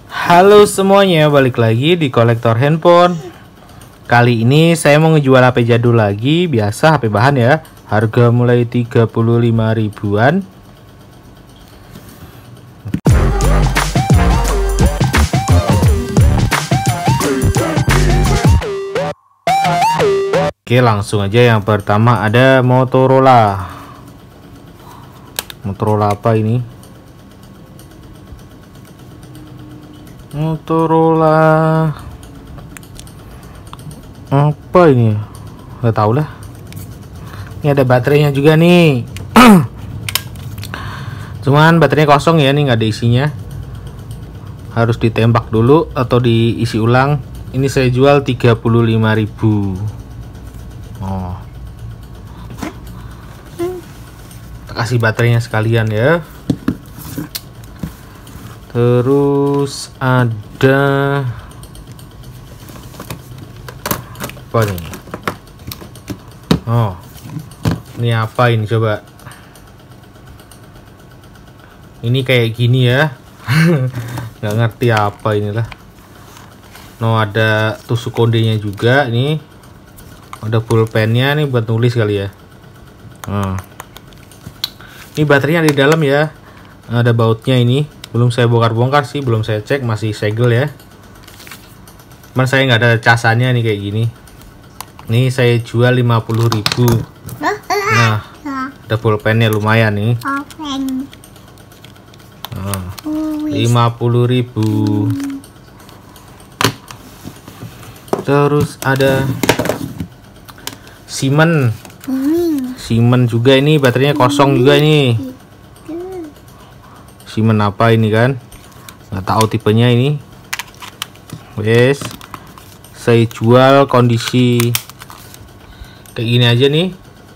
Halo semuanya, balik lagi di kolektor handphone. Kali ini saya mau ngejual HP jadul lagi, biasa HP bahan ya. Harga mulai 35 ribuan. Oke, langsung aja. Yang pertama ada Motorola. Motorola apa ini? Motorola apa ini? Nggak tahu lah. Ini ada baterainya juga nih. Cuman baterainya kosong ya, nih nggak ada isinya. Harus ditembak dulu atau diisi ulang. Ini saya jual 35.000. Oh, kasih baterainya sekalian ya. Terus ada apa nih? Oh, ini apa ini coba? Ini kayak gini ya. Nggak ngerti apa inilah. No, ada tusuk kondenya juga nih. Ada pulpennya nih buat nulis kali ya. Ini baterainya di dalam ya. Ada bautnya ini. Belum saya bongkar-bongkar sih, belum saya cek, masih segel ya. Cuman saya nggak ada casannya nih kayak gini. Nih saya jual 50.000. Nah, ada pulpennya lumayan nih. 50.000. Terus ada Siemens juga, ini baterainya kosong juga ini. Siemens apa ini kan? Nggak tahu tipenya ini. Wes, saya jual kondisi kayak gini aja nih.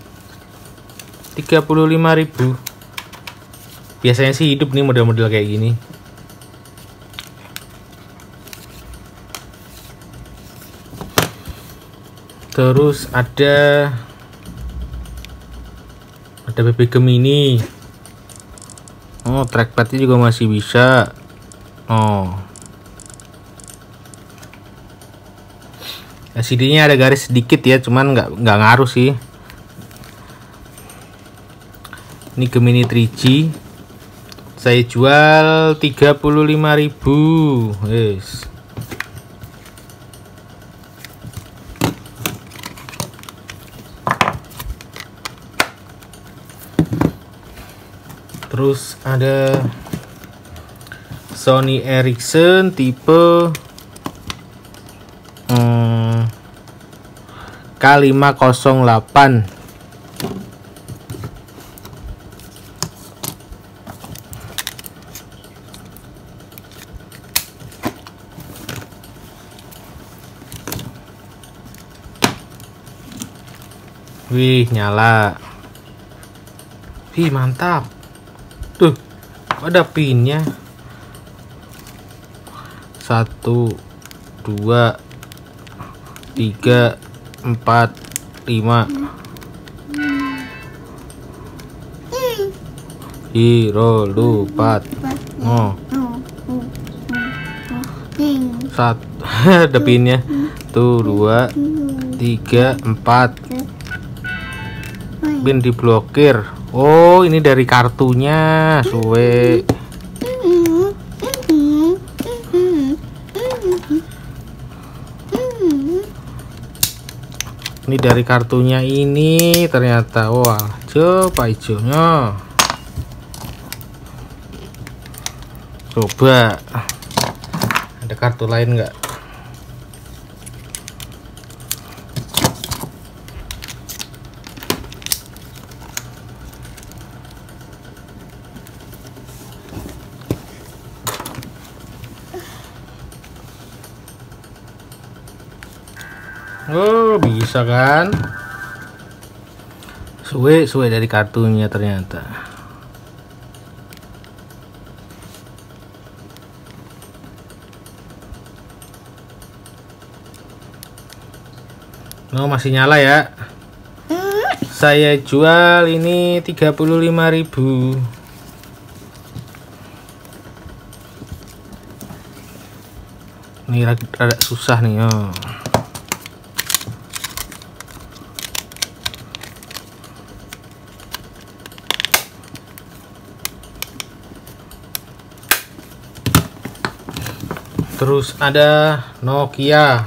35.000. Biasanya sih hidup nih model-model kayak gini. Terus ada BB Gemini. Oh, trackpadnya juga masih bisa. Oh, LCD-nya ada garis sedikit ya, cuman nggak ngaruh sih. Ini Gemini 3G. Saya jual 35.000. Yes. Terus ada Sony Ericsson tipe K508. Wih, nyala. Wih, mantap. Tuh, ada pinnya. 1, 2, 3, 4, 5. Hero lupat. Oh, 1. Ada pinnya. Tuh, 2, 3, 4. Pin diblokir. Oh, ini dari kartunya, suwe. Ini dari kartunya ini ternyata. Wah, coba hijaunya. Coba. Ada kartu lain nggak? Oh, bisa kan? Suwe dari kartunya ternyata. Oh, masih nyala ya. Saya jual ini 35.000. Ini rada susah nih ya. Terus ada Nokia.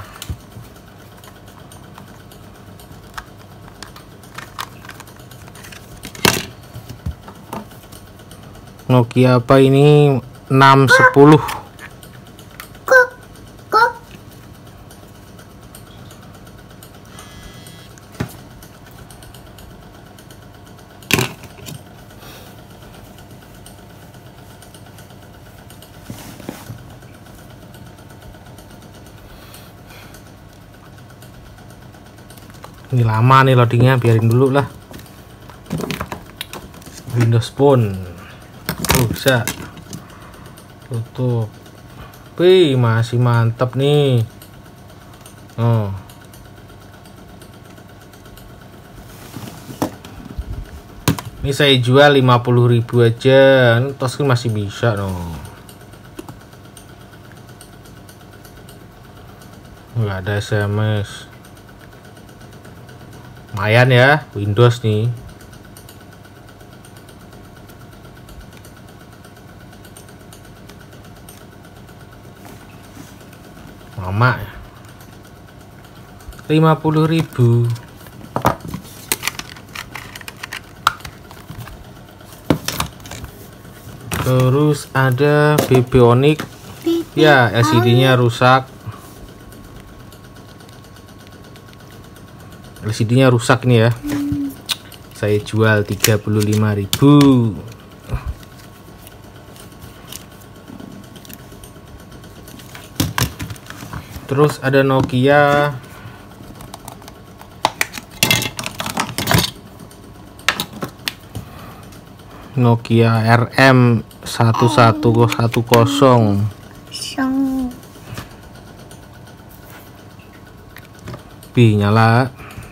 Nokia apa ini? 610. Ini lama nih loadingnya, biarin dulu lah. Windows Phone. Bisa tutup. Wih, masih mantap nih. Oh. Ini saya jual 50.000 aja. Ini touchscreen masih bisa no. Nggak ada SMS. Lumayan ya, Windows nih. Lama ya. 50.000. Terus ada Bionic. Ya, LCD-nya rusak. LCD-nya rusak nih ya. Saya jual 35.000. Terus ada Nokia. Nokia RM 1110. Nyala.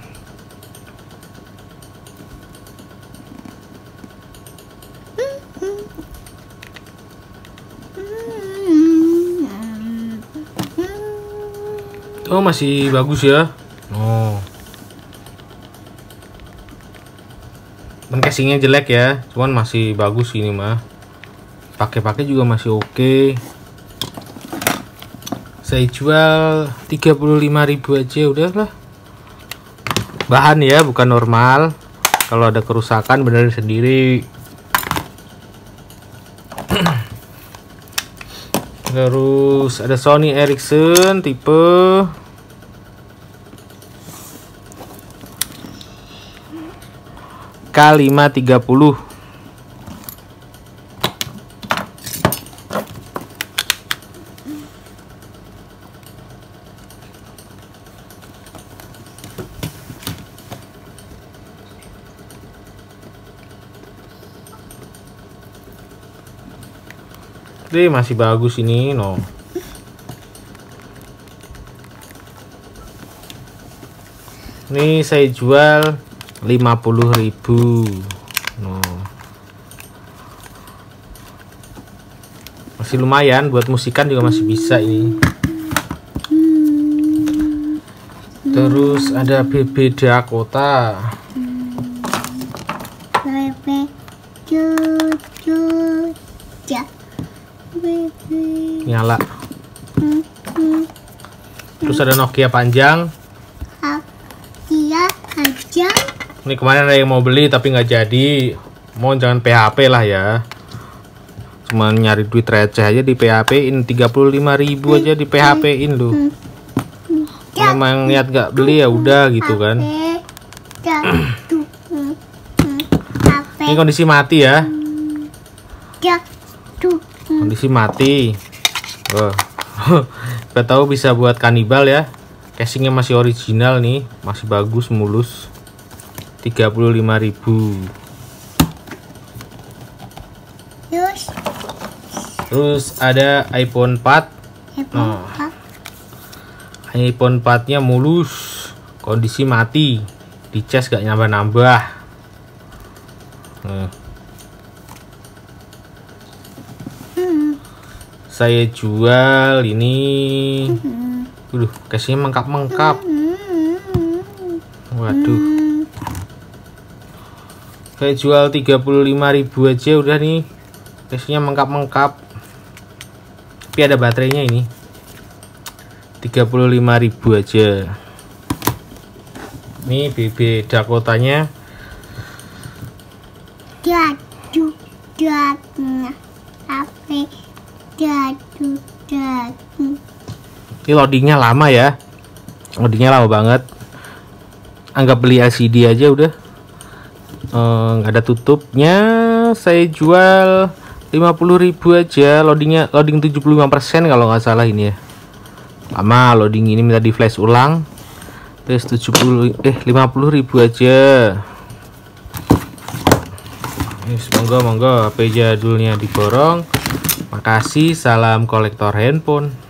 Oh, masih bagus ya. Oh. Casingnya jelek ya, cuman masih bagus ini mah. Pakai juga masih oke. Saya jual 35.000 aja udahlah. Bahan ya, bukan normal. Kalau ada kerusakan benerin sendiri. Terus ada Sony Ericsson tipe K530. Ini masih bagus ini no. Ini saya jual 50.000 no. Masih lumayan buat musikan juga masih bisa ini. Terus ada BB Dakota. Nyala. Terus ada Nokia panjang. Ini kemarin ada yang mau beli tapi nggak jadi. Mohon jangan PHP lah ya. Cuman nyari duit receh aja di PHP-in. 35.000 aja di PHP-in lu. Memang niat nggak beli ya udah gitu kan. Ini kondisi mati ya. Kondisi mati. Oh. Gak tahu bisa buat kanibal ya. Casingnya masih original nih, masih bagus mulus. 35.000. Terus ada iPhone 4. Oh. iPhone 4-nya mulus, kondisi mati, dicas gak nambah-nambah. saya jual ini. Case-nya mengkap-mengkap. Waduh. Saya jual 35.000 aja udah nih. Case-nya mengkap-mengkap. Tapi ada baterainya ini. 35.000 aja. Ini BB Dakotanya. Ini loadingnya lama ya. Loadingnya lama banget. Anggap beli LCD aja udah. Nggak ada tutupnya. Saya jual 50.000 aja. Loading 75% kalau nggak salah ini ya. Lama loading ini, minta di flash ulang. Terus 50.000 aja. Monggo HP jadulnya diborong. Makasih, salam kolektor handphone.